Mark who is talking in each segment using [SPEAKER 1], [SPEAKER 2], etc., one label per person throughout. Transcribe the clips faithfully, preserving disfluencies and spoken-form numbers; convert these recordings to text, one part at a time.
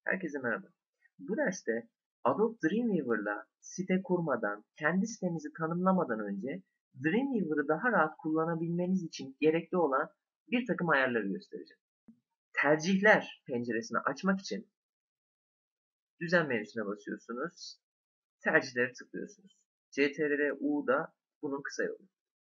[SPEAKER 1] Herkese merhaba. Bu derste Adobe Dreamweaver'la site kurmadan, kendi sitemizi tanımlamadan önce Dreamweaver'ı daha rahat kullanabilmeniz için gerekli olan bir takım ayarları göstereceğim. Tercihler penceresini açmak için düzen menüsüne basıyorsunuz. Tercihleri tıklıyorsunuz. C T R L U da bunun kısa yolu.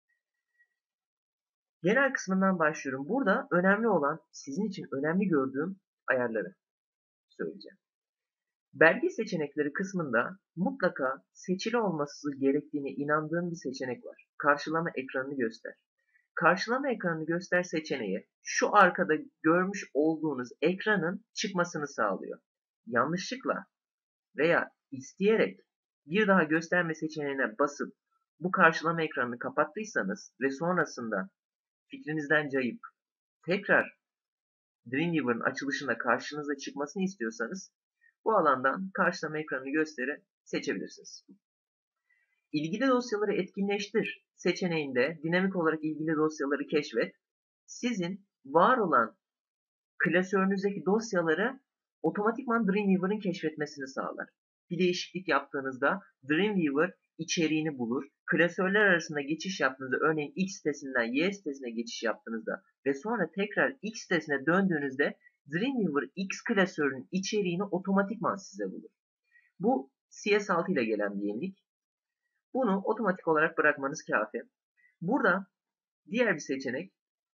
[SPEAKER 1] Genel kısmından başlıyorum. Burada önemli olan, sizin için önemli gördüğüm ayarları söyleyeceğim. Belge seçenekleri kısmında mutlaka seçili olması gerektiğine inandığım bir seçenek var. Karşılama ekranını göster. Karşılama ekranını göster seçeneği şu arkada görmüş olduğunuz ekranın çıkmasını sağlıyor. Yanlışlıkla veya isteyerek bir daha gösterme seçeneğine basıp bu karşılama ekranını kapattıysanız ve sonrasında fikrinizden cayıp tekrar Dreamweaver'ın açılışında karşınıza çıkmasını istiyorsanız bu alandan karşılama ekranını gösteri seçebilirsiniz. İlgili dosyaları etkinleştir seçeneğinde dinamik olarak ilgili dosyaları keşfet, sizin var olan klasörünüzdeki dosyaları otomatikman Dreamweaver'ın keşfetmesini sağlar. Bir değişiklik yaptığınızda Dreamweaver içeriğini bulur. Klasörler arasında geçiş yaptığınızda, örneğin X sitesinden Y sitesine geçiş yaptığınızda ve sonra tekrar X sitesine döndüğünüzde Dreamweaver X klasörünün içeriğini otomatikman size bulur. Bu C S altı ile gelen bir yenilik. Bunu otomatik olarak bırakmanız kafi. Burada diğer bir seçenek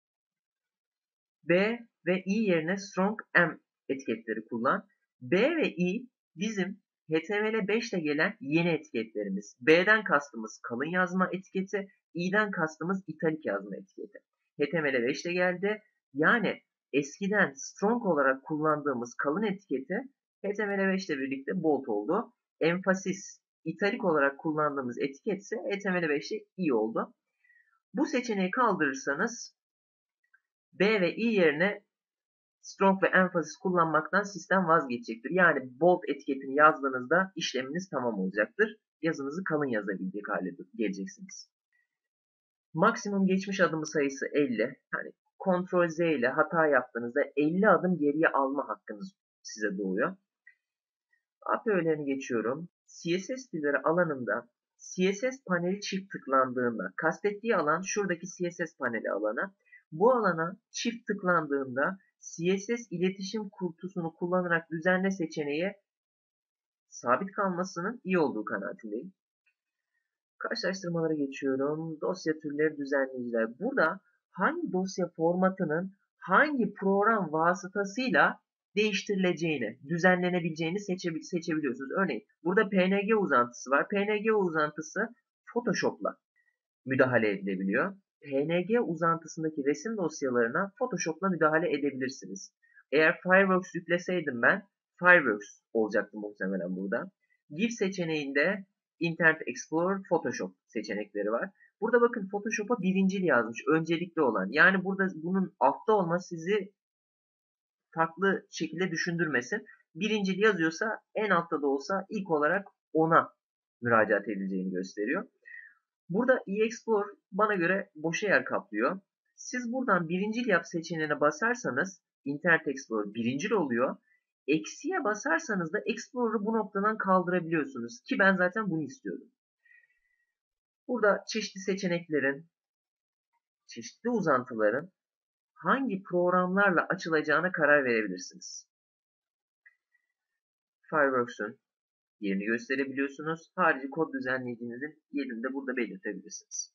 [SPEAKER 1] B ve I yerine strong M etiketleri kullan. B ve I bizim H T M L beş ile gelen yeni etiketlerimiz. B'den kastımız kalın yazma etiketi, I'den kastımız italik yazma etiketi. H T M L beş ile geldi. Yani eskiden strong olarak kullandığımız kalın etiketi H T M L beş ile birlikte bold oldu. Emphasis, italik olarak kullandığımız etiket ise H T M L beş ile I oldu. Bu seçeneği kaldırırsanız B ve I yerine strong ve emphasis kullanmaktan sistem vazgeçecektir. Yani bold etiketini yazdığınızda işleminiz tamam olacaktır. Yazınızı kalın yazabilecek hale geleceksiniz. Maksimum geçmiş adımı sayısı elli. Yani kontrol Z ile hata yaptığınızda elli adım geriye alma hakkınız size doğuyor. A P Ö'lerini geçiyorum. C S S stilleri alanında C S S paneli çift tıklandığında, kastettiği alan şuradaki C S S paneli alanı. Bu alana çift tıklandığında C S S iletişim kutusunu kullanarak düzenle seçeneği sabit kalmasının iyi olduğu kanaatindeyim. Karşılaştırmalara geçiyorum. Dosya türleri, düzenleyiciler. Burada hangi dosya formatının hangi program vasıtasıyla değiştirileceğini, düzenlenebileceğini seçebil seçebiliyorsunuz. Örneğin burada P N G uzantısı var. P N G uzantısı Photoshop'la müdahale edilebiliyor. P N G uzantısındaki resim dosyalarına Photoshop'la müdahale edebilirsiniz. Eğer Fireworks yükleseydim ben, Fireworks olacaktı muhtemelen burada. GIF seçeneğinde Internet Explorer, Photoshop seçenekleri var. Burada bakın Photoshop'a birincil yazmış, öncelikli olan. Yani burada bunun altta olması sizi farklı şekilde düşündürmesin. Birincil yazıyorsa en altta da olsa ilk olarak ona müracaat edileceğini gösteriyor. Burada eExplore bana göre boşa yer kaplıyor. Siz buradan birincil yap seçeneğine basarsanız Internet Explorer birincil oluyor. Eksiye basarsanız da Explorer'ı bu noktadan kaldırabiliyorsunuz. Ki ben zaten bunu istiyordum. Burada çeşitli seçeneklerin, çeşitli uzantıların hangi programlarla açılacağına karar verebilirsiniz. Fireworks'un yerini gösterebiliyorsunuz. Harici kod düzenleyicinizin yerini de burada belirtebilirsiniz.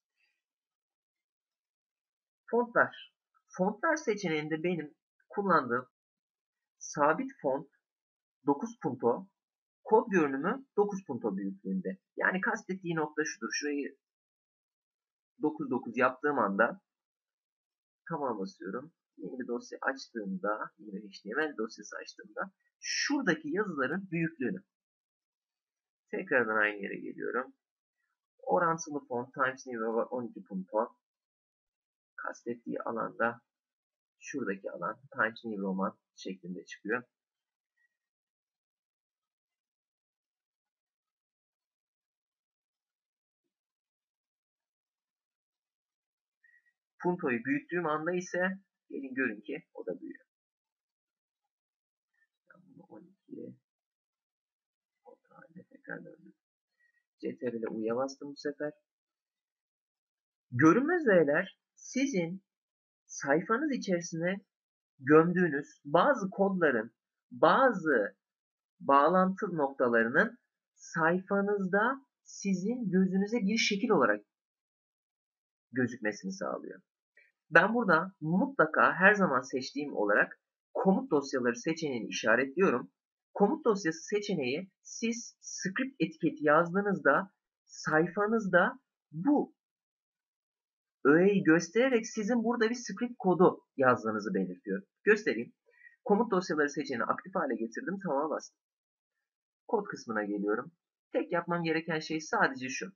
[SPEAKER 1] Fontlar. Fontlar seçeneğinde benim kullandığım sabit font dokuz punto, kod görünümü dokuz punto büyüklüğünde. Yani kastettiği nokta şudur. Şurayı dokuz dokuz yaptığım anda tamam basıyorum. Yeni bir dosya açtığımda, yeni bir H T M L dosyası açtığımda şuradaki yazıların büyüklüğünü. Tekrardan aynı yere geliyorum. Orantılı font Times New Roman on iki punto. Kastettiği alanda şuradaki alan Times New Roman şeklinde çıkıyor. Puntoyu büyüttüğüm anda ise gelin görün ki o da büyüyor. on iki orta haline tekrar döndüm. Ctrl ile U'ya bastım bu sefer. Görünmez öğeler sizin sayfanız içerisine gömdüğünüz bazı kodların, bazı bağlantı noktalarının sayfanızda sizin gözünüze bir şekil olarak gözükmesini sağlıyor. Ben burada mutlaka her zaman seçtiğim olarak komut dosyaları seçeneğini işaretliyorum. Komut dosyası seçeneği siz script etiketi yazdığınızda sayfanızda bu öğeyi göstererek sizin burada bir script kodu yazdığınızı belirtiyor. Göstereyim. Komut dosyaları seçeneğini aktif hale getirdim. Tamam'a bastım. Kod kısmına geliyorum. Tek yapmam gereken şey sadece şu.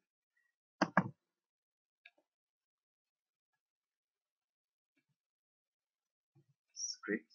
[SPEAKER 1] Script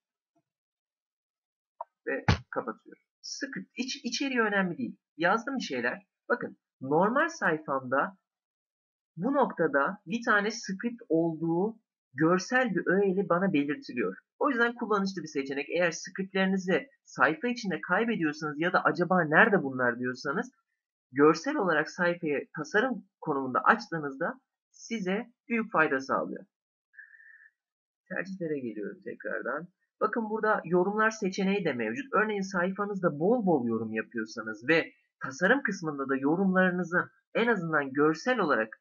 [SPEAKER 1] ve kapatıyorum. Script iç, içeriği önemli değil. Yazdım bir şeyler. Bakın normal sayfamda bu noktada bir tane script olduğu görsel bir öğeyle bana belirtiliyor. O yüzden kullanışlı bir seçenek. Eğer scriptlerinizi sayfa içinde kaybediyorsanız ya da acaba nerede bunlar diyorsanız görsel olarak sayfayı tasarım konumunda açtığınızda size büyük fayda sağlıyor. Tercihlere geliyorum tekrardan. Bakın burada yorumlar seçeneği de mevcut. Örneğin sayfanızda bol bol yorum yapıyorsanız ve tasarım kısmında da yorumlarınızı en azından görsel olarak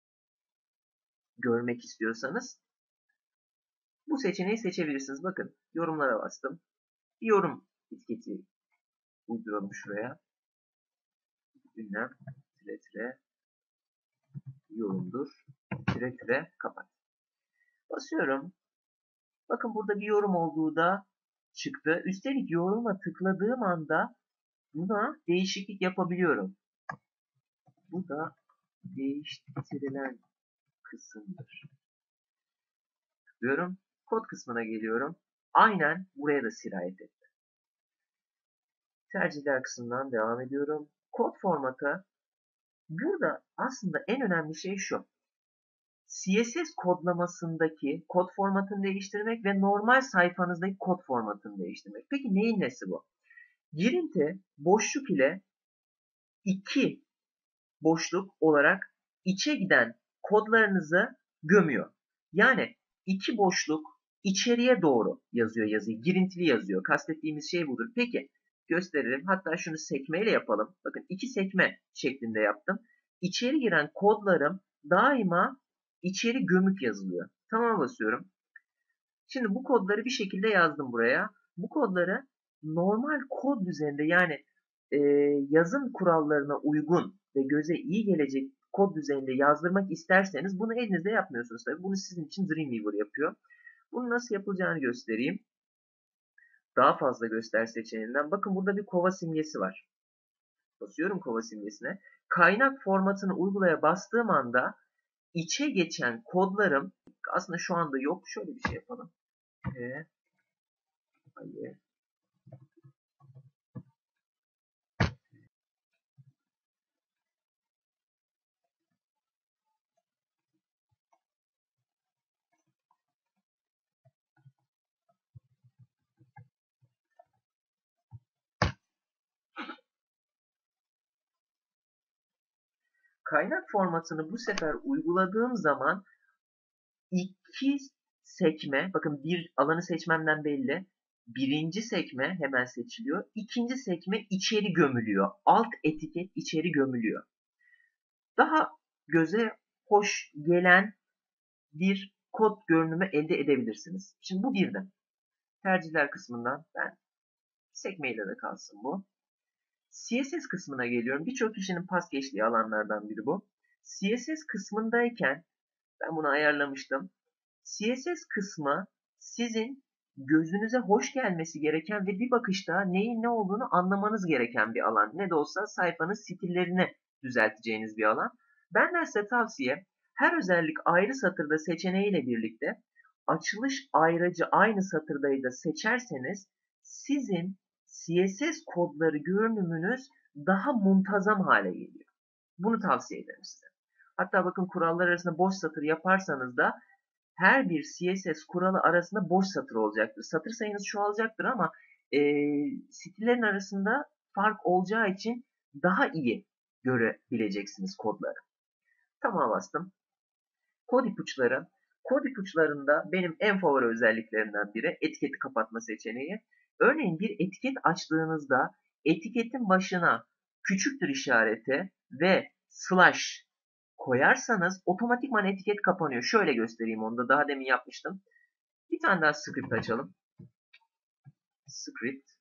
[SPEAKER 1] görmek istiyorsanız bu seçeneği seçebilirsiniz. Bakın yorumlara bastım. Bir yorum etiketi uyduralım şuraya. Ünlem tire tire yorumdur tire tire kapat. Basıyorum. Bakın burada bir yorum olduğu da çıktı. Üstelik yoruma tıkladığım anda buna değişiklik yapabiliyorum. Bu da değiştirilen kısımdır. Tıklıyorum. Kod kısmına geliyorum. Aynen buraya da sirayet etti. Tercihler kısmından devam ediyorum. Kod formatı. Burada aslında en önemli şey şu. C S S kodlamasındaki kod formatını değiştirmek ve normal sayfanızdaki kod formatını değiştirmek. Peki neyin nesi bu? Girinti boşluk ile iki boşluk olarak içe giden kodlarınızı gömüyor. Yani iki boşluk içeriye doğru yazıyor yazıyı. Girintili yazıyor. Kastettiğimiz şey budur. Peki gösterelim. Hatta şunu sekmeyle yapalım. Bakın iki sekme şeklinde yaptım. İçeri giren kodlarım daima içeri gömük yazılıyor. Tamam basıyorum. Şimdi bu kodları bir şekilde yazdım buraya. Bu kodları normal kod düzeninde yani e, yazım kurallarına uygun ve göze iyi gelecek kod düzeninde yazdırmak isterseniz bunu elinizde yapmıyorsunuz tabii. Bunu sizin için Dreamweaver yapıyor. Bunu nasıl yapılacağını göstereyim. Daha fazla göster seçeneğinden. Bakın burada bir kova simgesi var. Basıyorum kova simgesine. Kaynak formatını uygulaya bastığım anda içe geçen kodlarım aslında şu anda yok. Şöyle bir şey yapalım. E, hayır. Kaynak formatını bu sefer uyguladığım zaman iki sekme, bakın bir alanı seçmemden belli. Birinci sekme hemen seçiliyor. İkinci sekme içeri gömülüyor. Alt etiket içeri gömülüyor. Daha göze hoş gelen bir kod görünümü elde edebilirsiniz. Şimdi bu birden. Tercihler kısmından ben sekmeyle de kalsın bu. C S S kısmına geliyorum. Birçok kişinin pas geçtiği alanlardan biri bu. C S S kısmındayken ben bunu ayarlamıştım. C S S kısmı sizin gözünüze hoş gelmesi gereken ve bir bakışta neyin ne olduğunu anlamanız gereken bir alan. Ne de olsa sayfanın stillerini düzelteceğiniz bir alan. Benden size tavsiye her özellik ayrı satırda seçeneğiyle birlikte açılış ayracı aynı satırdayı da seçerseniz sizin C S S kodları görünümünüz daha muntazam hale geliyor. Bunu tavsiye ederim size. Hatta bakın kurallar arasında boş satır yaparsanız da her bir C S S kuralı arasında boş satır olacaktır. Satır sayınız çoğalacaktır ama e, stillerin arasında fark olacağı için daha iyi görebileceksiniz kodları. Tamam bastım. Kod ipuçları. Kod ipuçlarında benim en favori özelliklerinden biri etiketi kapatma seçeneği. Örneğin bir etiket açtığınızda etiketin başına küçüktür işareti ve slash koyarsanız otomatikman etiket kapanıyor. Şöyle göstereyim onu da daha demin yapmıştım. Bir tane daha script açalım. Script.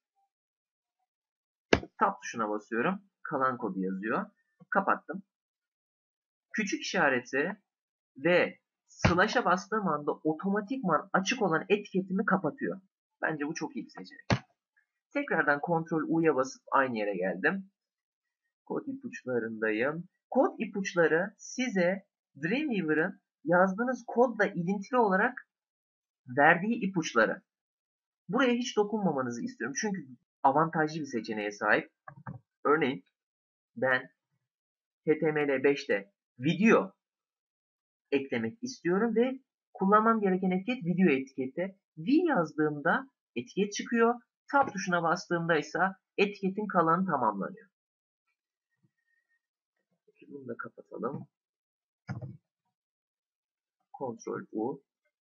[SPEAKER 1] Tab tuşuna basıyorum. Kalan kodu yazıyor. Kapattım. Küçük işareti ve slash'a bastığım anda otomatikman açık olan etiketimi kapatıyor. Bence bu çok iyi bir seçenek. Tekrardan kontrol U'ya basıp aynı yere geldim. Kod ipuçlarındayım. Kod ipuçları size Dreamweaver'ın yazdığınız kodla ilintili olarak verdiği ipuçları. Buraya hiç dokunmamanızı istiyorum. Çünkü avantajlı bir seçeneğe sahip. Örneğin ben H T M L beşte video eklemek istiyorum ve kullanmam gereken etiket video etiketi. V yazdığımda etiket çıkıyor. Tab tuşuna bastığımda ise etiketin kalanı tamamlanıyor. Bunu da kapatalım. Kontrol U.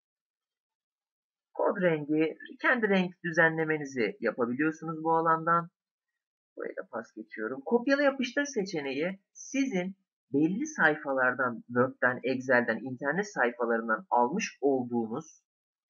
[SPEAKER 1] Kod rengi, kendi renk düzenlemenizi yapabiliyorsunuz bu alandan. Buraya da pas geçiyorum. Kopyala yapıştır seçeneği sizin belli sayfalardan, Word'den, Excel'den, internet sayfalarından almış olduğunuz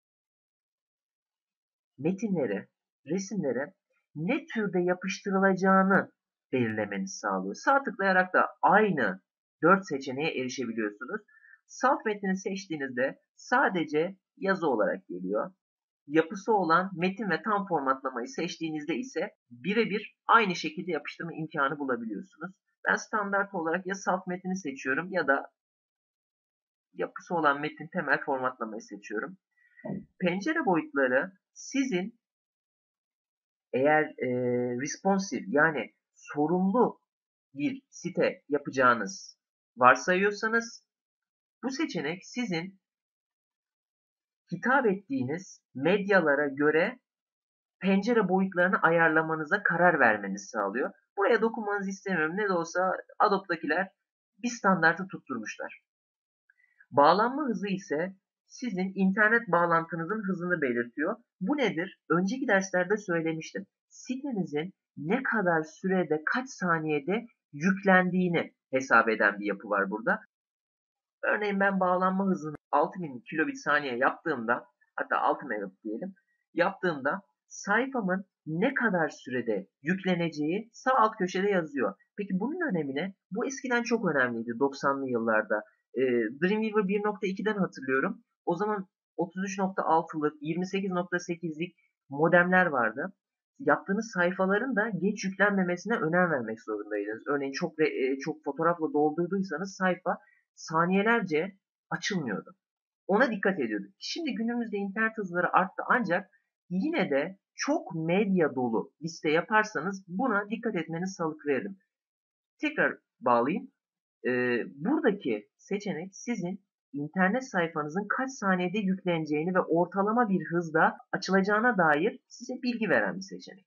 [SPEAKER 1] metinlere, resimlere ne türde yapıştırılacağını belirlemenizi sağlıyor. Sağ tıklayarak da aynı dört seçeneğe erişebiliyorsunuz. Salt metni seçtiğinizde sadece yazı olarak geliyor. Yapısı olan metin ve tam formatlamayı seçtiğinizde ise birebir aynı şekilde yapıştırma imkanı bulabiliyorsunuz. Ben standart olarak ya salt metni seçiyorum ya da yapısı olan metin temel formatlamayı seçiyorum. Pencere boyutları sizin eğer e, responsive yani sorumlu bir site yapacağınız varsayıyorsanız bu seçenek sizin hitap ettiğiniz medyalara göre pencere boyutlarını ayarlamanıza karar vermenizi sağlıyor. Buraya dokunmanızı istemiyorum. Ne de olsa Adobe'dakiler bir standartı tutturmuşlar. Bağlanma hızı ise sizin internet bağlantınızın hızını belirtiyor. Bu nedir? Önceki derslerde söylemiştim. Sitenizin ne kadar sürede, kaç saniyede yüklendiğini hesap eden bir yapı var burada. Örneğin ben bağlanma hızını altı bin kilobit saniye yaptığımda, hatta altı megabit diyelim, yaptığımda sayfamın ne kadar sürede yükleneceği sağ alt köşede yazıyor. Peki bunun önemi ne? Bu eskiden çok önemliydi doksanlı yıllarda. Ee, Dreamweaver bir nokta ikiden hatırlıyorum. O zaman otuz üç nokta altılık, yirmi sekiz nokta sekizlik modemler vardı. Yaptığınız sayfaların da geç yüklenmemesine önem vermek zorundaydınız. Örneğin çok çok fotoğrafla doldurduysanız sayfa saniyelerce açılmıyordu. Ona dikkat ediyorduk. Şimdi günümüzde internet hızları arttı ancak yine de çok medya dolu liste yaparsanız buna dikkat etmenizi salık veririm. Tekrar bağlayayım. Ee, buradaki seçenek sizin internet sayfanızın kaç saniyede yükleneceğini ve ortalama bir hızda açılacağına dair size bilgi veren bir seçenek.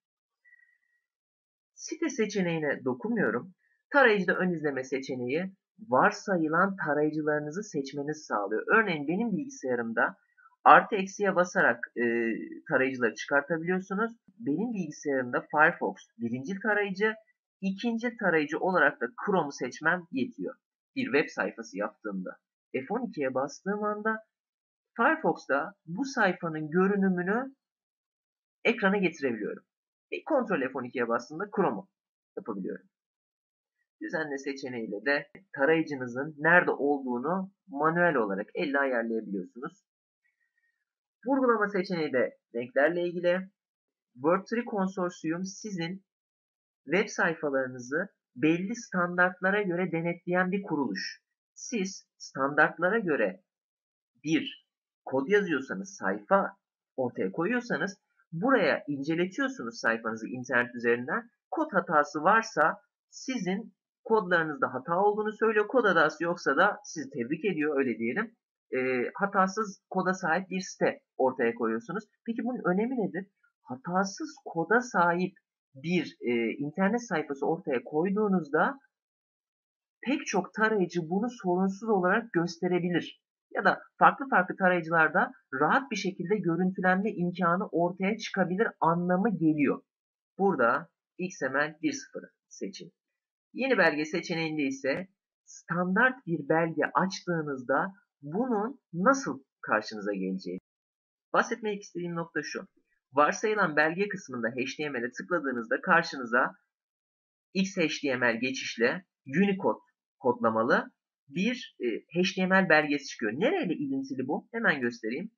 [SPEAKER 1] Site seçeneğine dokunmuyorum. Tarayıcıda ön izleme seçeneği varsayılan tarayıcılarınızı seçmenizi sağlıyor. Örneğin benim bilgisayarımda artı eksiye basarak e, tarayıcıları çıkartabiliyorsunuz. Benim bilgisayarımda Firefox birincil tarayıcı, ikincil tarayıcı olarak da Chrome'u seçmem yetiyor. Bir web sayfası yaptığımda F on ikiye bastığım anda Firefox'ta bu sayfanın görünümünü ekrana getirebiliyorum. E, Ctrl F on ikiye bastığımda Chrome'u yapabiliyorum. Düzenle seçeneğiyle de tarayıcınızın nerede olduğunu manuel olarak elle ayarlayabiliyorsunuz. Vurgulama seçeneği de renklerle ilgili. Word üç Konsorsiyum sizin web sayfalarınızı belli standartlara göre denetleyen bir kuruluş. Siz standartlara göre bir kod yazıyorsanız, sayfa ortaya koyuyorsanız buraya inceletiyorsunuz sayfanızı internet üzerinden. Kod hatası varsa sizin kodlarınızda hata olduğunu söylüyor. Kod hatası yoksa da sizi tebrik ediyor öyle diyelim. E, hatasız koda sahip bir site ortaya koyuyorsunuz. Peki bunun önemi nedir? hatasız koda sahip bir e, internet sayfası ortaya koyduğunuzda pek çok tarayıcı bunu sorunsuz olarak gösterebilir. Ya da farklı farklı tarayıcılarda rahat bir şekilde görüntülenme imkanı ortaya çıkabilir anlamı geliyor. Burada X M L bir nokta sıfır seçin. Yeni belge seçeneğinde ise standart bir belge açtığınızda bunun nasıl karşınıza geleceği. Bahsetmek istediğim nokta şu. Varsayılan belge kısmında H T M L'e tıkladığınızda karşınıza X H T M L geçişle Unicode kodlamalı bir e, H T M L belgesi çıkıyor. Nereyle ilintili bu? Hemen göstereyim.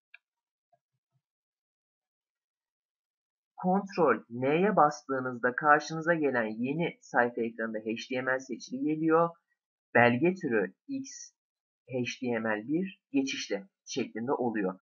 [SPEAKER 1] Ctrl N'ye bastığınızda karşınıza gelen yeni sayfa ekranında H T M L seçili geliyor. Belge türü X H T M L bir geçişli şeklinde oluyor.